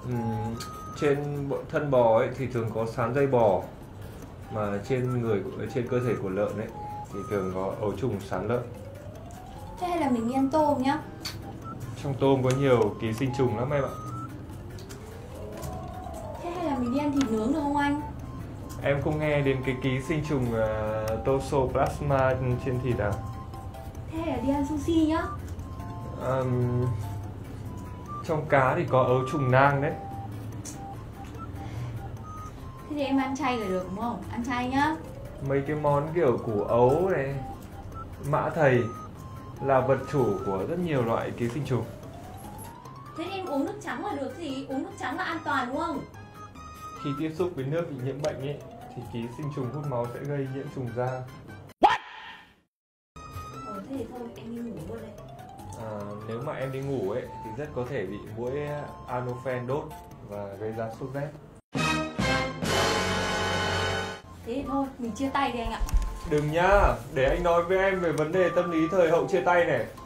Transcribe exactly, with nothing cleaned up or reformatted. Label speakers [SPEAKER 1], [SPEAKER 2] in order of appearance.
[SPEAKER 1] Ừm, trên bộ- thân bò ấy thì thường có sán dây bò, mà trên người của- trên cơ thể của lợn ấy thì thường có ấu trùng sán lợn.
[SPEAKER 2] Thế hay là mình đi ăn tôm nhá.
[SPEAKER 1] Trong tôm có nhiều ký sinh trùng lắm em ạ.
[SPEAKER 2] Thế hay là mình đi ăn thịt nướng được không anh?
[SPEAKER 1] Em không nghe đến cái ký sinh trùng uh, Toxoplasma trên thịt à?
[SPEAKER 2] Thế hay là đi ăn sushi nhá.
[SPEAKER 1] Ừm, trong cá thì có ấu trùng nang đấy.
[SPEAKER 2] Thế thì em ăn chay là được đúng không? Ăn chay nhá.
[SPEAKER 1] Mấy cái món kiểu củ ấu này, mã thầy là vật chủ của rất nhiều loại ký sinh trùng.
[SPEAKER 2] Thế thì em uống nước trắng là được gì? Uống nước trắng là an toàn đúng không?
[SPEAKER 1] Khi tiếp xúc với nước bị nhiễm bệnh ấy thì ký sinh trùng hút máu sẽ gây nhiễm trùng da.
[SPEAKER 2] Ờ thế thì thôi em đi ngủ luôn đấy.
[SPEAKER 1] À, nếu mà em đi ngủ ấy thì rất có thể bị muỗi Anopheles đốt và gây ra sốt rét.
[SPEAKER 2] Thế thì thôi mình chia tay đi anh ạ.
[SPEAKER 1] Đừng nhá, để anh nói với em về vấn đề tâm lý thời hậu chia tay này.